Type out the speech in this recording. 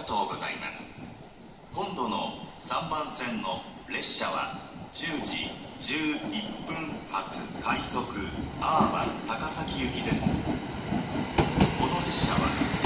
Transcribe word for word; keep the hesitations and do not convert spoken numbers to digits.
とうございます。今度のさんばん線の列車はじゅうじじゅういっぷん発快速アーバン高崎行きです。この列車は